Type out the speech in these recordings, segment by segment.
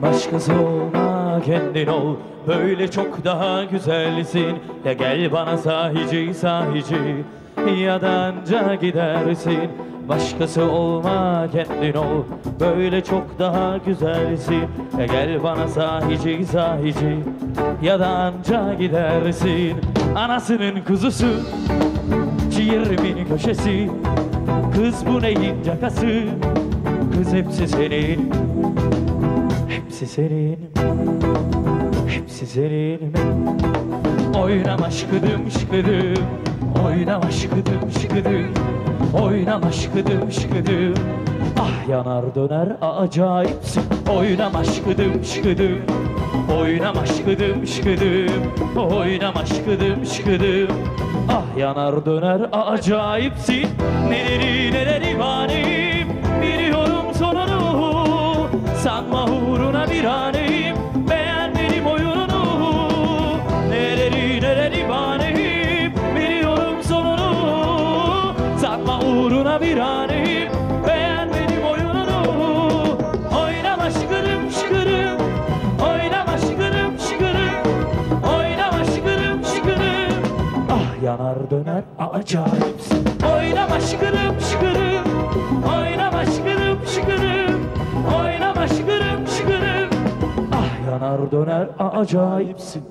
Başkası olma, kendin ol, böyle çok daha güzelsin. Ya gel bana sahici sahici, ya da anca gidersin. Başkası olma, kendin ol, böyle çok daha güzelsin. Ya gel bana sahici sahici, ya da anca gidersin. Anasının kuzusu, ciğerimin köşesi, kız bu neyin cakası, kız hepsi senin. Hepsi senin, hepsi senin. Oynama şıkıdım şıkıdım, oynama şıkıdım şıkıdım, oynama şıkıdım şıkıdım. Ah yanar döner acayipsin. Oynama şıkıdım şıkıdım, oynama şıkıdım şıkıdım, oynama şıkıdım şıkıdım. Ah yanar döner acayipsin. Neleri neleri vanim, biliyorum sonunu. Sanma uğruna bir haneyim, beğenmedim oyununu. Neleri neleri vaneyim, biliyorum sonunu. Sanma uğruna bir haneyim, beğenmedim oyununu. Oynama şıkırım şıkırım, oynama şıkırım şıkırım, oynama şıkırım şıkırım. Ah yanar döner acayipsin. Oynama şıkırım şıkırım, oynama şıkırım şıkırım, oynama şıkırım şıkırım. Ah yanar döner acayipsin.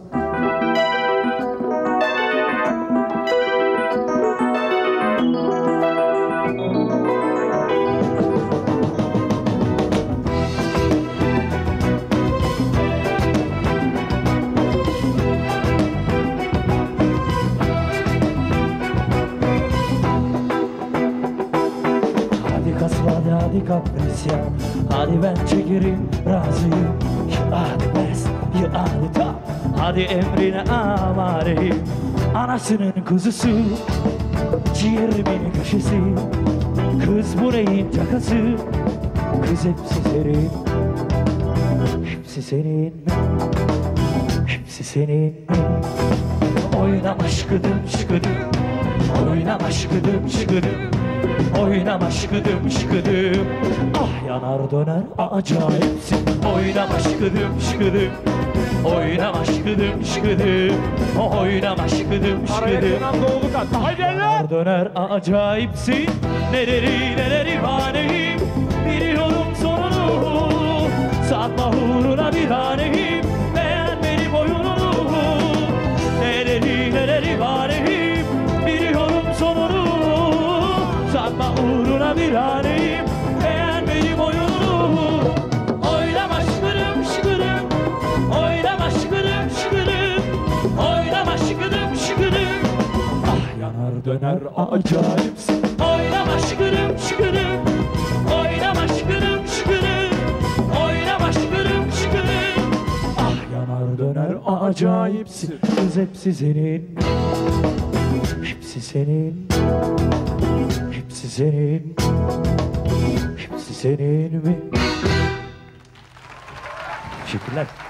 Hadi kaprisya, hadi ben çekerim razıyım. You are the best, you are the top. Hadi emrine amareyim. Anasının kuzusu, ciğerimin köşesi, kız bu neyin cakası, kız hepsi senin. Hepsi senin, hepsi senin. Oynama şıkıdım şıkıdım, oynama şıkıdım şıkıdım, oynama şıkıdım şıkıdım. Ah yanar döner acayipsin. Oynama şıkıdım şıkıdım, oynama şıkıdım şıkıdım, oynama şıkıdım şıkıdım. Yanar döner acayipsin. Neleri neleri vaneyim, biliyorum sonunu. Satma uğruna bir haneyim, beğenmedim oyununu. Neleri neleri vaneyim, biliyorum sonunu. Satma uğruna bir haneyim, beğenmedim oyununu. Oynama şıkırım şıkırım, oynama şıkırım şıkırım, oynama şıkırım şıkırım. Ah yanar döner acayipsin. Oynama şıkırım şıkırım, oynama şıkırım şıkırım, oynama şıkırım şıkırım. Ah yanar döner acayipsin. Kız hepsi senin, hepsi senin, hepsi senin, hepsi senin mi? Teşekkürler.